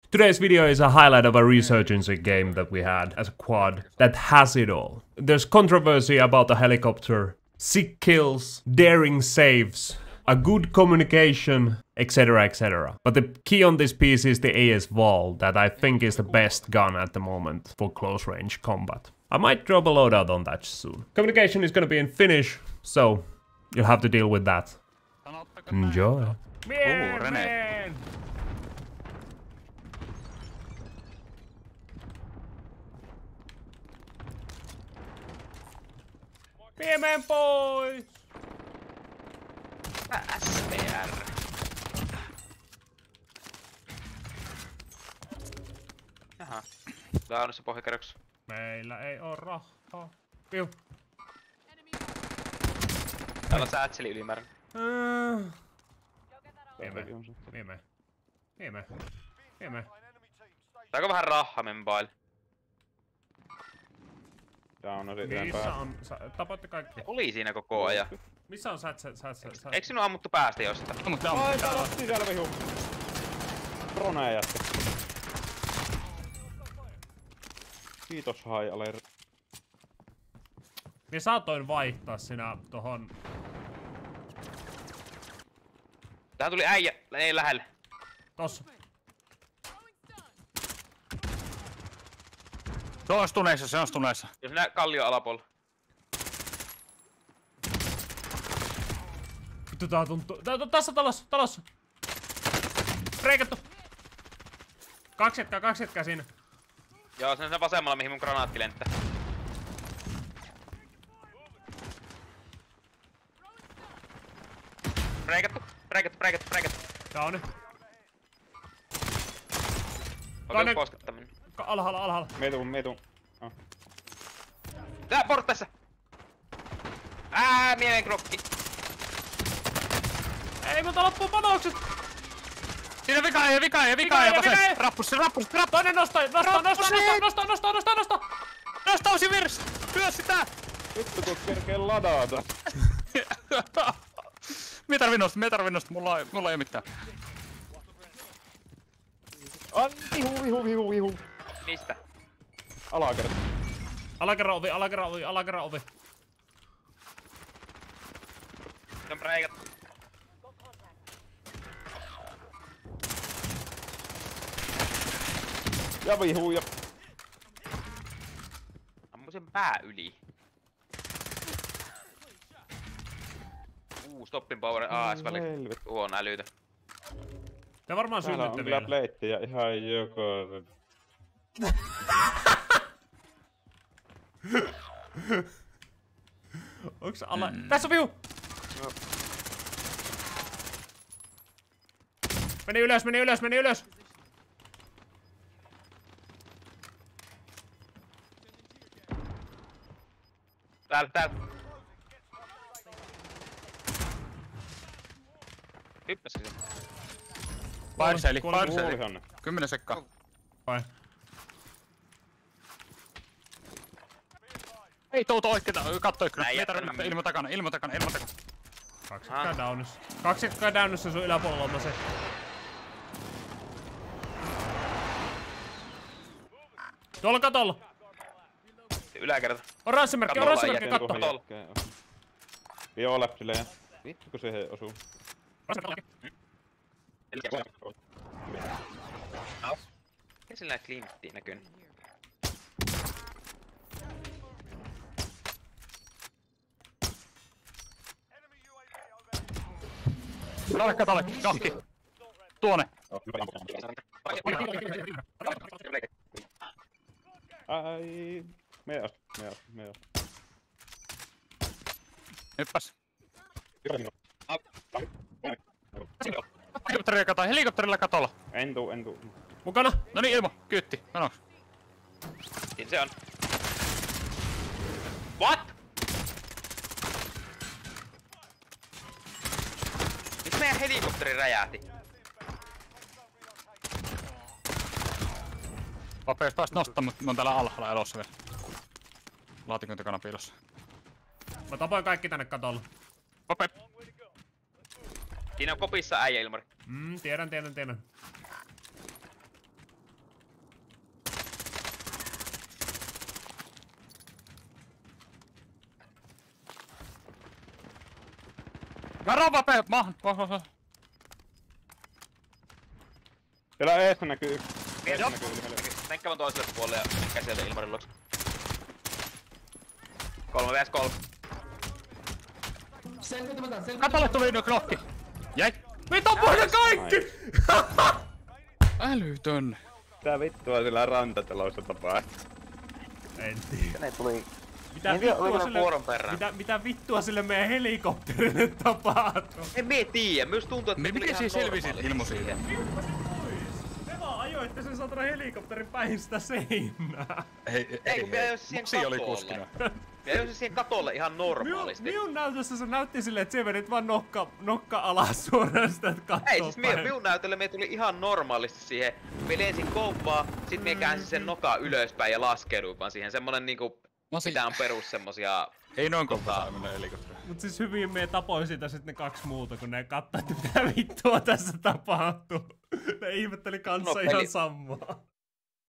Today's video is a highlight of a Resurgence game that we had as a quad that has it all. There's controversy about the helicopter, sick kills, daring saves, a good communication, etc, etc. But the key on this piece is the AS VAL that I think is the best gun at the moment for close range combat. I might drop a loadout on that soon. Communication is gonna be in Finnish, so you'll have to deal with that. Enjoy. René. Viemään pois! AS VAL. Jaha. Tää on se pohjakerroks. Meillä ei oo rahaa. Piu. Täällä on säätseli ylimääräinen. Viemään. Saako vähän rahaa membail? Missä on? Tapoitte kaikki. Oli siinä koko ajan. Missä on sät? Eikö sinua ammuttu päästä jostain? Ai, täällä on sisällä vihu. Dronea jätkä. Kiitos high alert. Minä saatoin vaihtaa sinä tohon. Tähän tuli äijä, ei lähelle. Tossa. Se on stuneissa. Jos nää kallio alapuolella. Vittu tää tuntuu. Tässä talossa. Reikattu. Kaksi jätkää siinä. Joo, se on siinä vasemmalla mihin mun granaatti lenttää. Breikattu. Downi. Okei, koskettaminen. Alhaalla. Meitun. Oh. Tää portaissa! Mielen krokki. Ei multa loppuu panokset! Siinä vika ja Rappus. Toinen nosta! Nosta osi virs! Lyö sitä! Vittu kun kerkee ladata. Mie tarvii nosta, mulla ei oo mitään. Vihu. Mistä? Alakerta. Alakerran ovi. Se on breikattu. Ja vihu ja... Ammu sen pää yli. Stopping power AS VAL. Huono älytä. Te varmaan täällä synnytte on vielä. kyllä pleittiä ihan joko... Onks ala... Tässä on vihu! No. Meni ylös! Täällä. Hyppäs sinne. Parseli. 10 sekkaa. Vai? Ei touto oikeeta, katto ikkuna. Näin Mie tarvii ilmo takana. Kaksi jätkää downissa sun yläpuolella on se. Tuolla katolla! Yläkerta. Oranssimerkki, katto! Katolla. Bioläpsille ja... Vittu kun se osuu. Mikä sillä klinttiin näkyy? Talle, jahti. Tuone. Ai... Me as. Hyppäs. Helikopterilla katolla. En tuu. Mukana! Noniin ilmo, kyytti, menoks? Siinä se on. What? Miksi meidän helikopteri räjähti? Papeis taas nostaa, mutta mä oon täällä alhaalla elossa vielä. Laatikon takana piilossa. Mä tapoin kaikki tänne katolle. Pape! Siinä on kopissa äijä Ilmari. Tiedän. Mä rovaan maahan. Siellä eessä näkyy yksi. Joo. Menkkävän toiselle puolelle ja menkää sieltä Ilmarin luokse. 3 vs 3. Katolle tuli nyt knokki. Jäi. Mitä pohja kaikki? Älytön. Tää vittua sillä rantatalossa tapahtuu. En tiedä. Ne tuli... Mitä vittua sille meidän helikopterille tapahtuu? En mie tiiä, myös tuntuu, että Miten siinä selvisit ilman siitä? Me vaan ajoitte sen satana helikopterin päin sitä seinää. Ei, kun mä ajoin siihen Muksi oli katolle. kuskina. Mä ajoin siihen katolle ihan normaalisti. Minun näytössä se näytti silleen, että se vedit vaan nokka alas suoraan sitä kattoa. Ei, siis minun näytölle me tuli ihan normaalisti siihen. Me lensin kouppaa, sit me käänsin sen nokaa ylöspäin ja laskeuduin vaan siihen. Semmonen niinku... Mitä on perus semmosia... Ei noin kovaa mennä helikopteri. Mut siis hyvin me tapoin siitä sit ne 2 muuta, kun ne kattoi, että mitä vittua tässä tapahtuu. Ne ihmetteli kanssa ihan samaa.